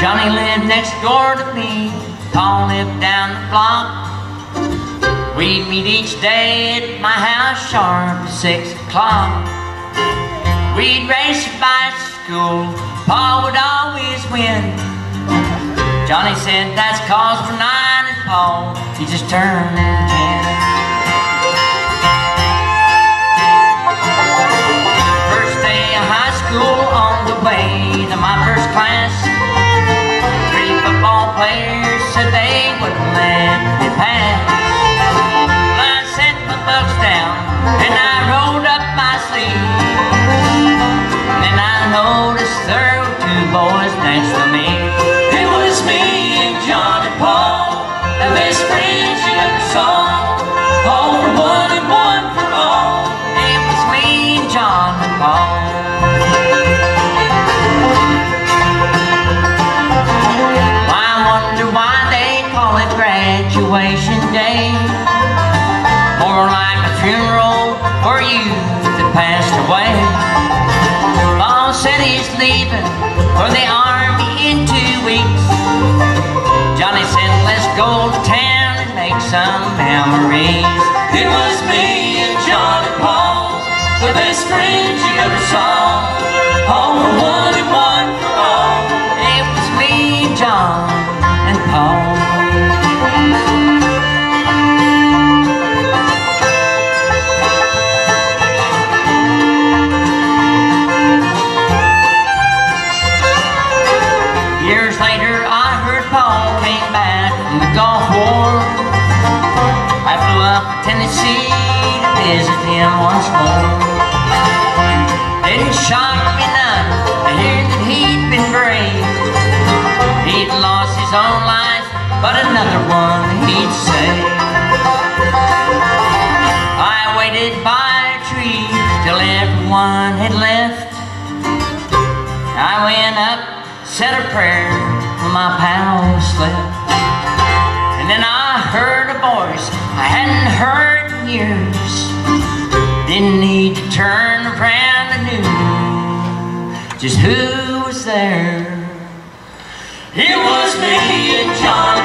Johnny lived next door to me, Paul lived down the block. We'd meet each day at my house sharp at 6 o'clock. We'd race a bicycle, Paul would always win. Johnny said that's 'cause we're 9 and Paul, he just turned 10. First day of high school, on the way to my first class, 3 football players said they wouldn't let me pass. Well, I set my books down and I rolled up my sleeve. Then I noticed there were 2 boys next to me. It was me and John and Paul, the best friends you ever saw. All for one and one for all. It was me and John and Paul. I wonder why they call it graduation day. More like a funeral for youth that passed away. Paul said he's leaving for the army in 2 weeks. Johnny said let's go to town and make some memories. It was me and John and Paul, the best friends you ever saw. All for one and one for all. It was me and John and Paul. Years later, I heard Paul came back from the Gulf War. I flew up to Tennessee to visit him once more. Didn't shock me none to hear that he'd been brave. He'd lost his own life, but another one he'd saved. I waited by a tree till everyone had left. I went up, said a prayer when my pal slept. And then I heard a voice I hadn't heard in years. Didn't need to turn around, I knew just who was there. It was me and John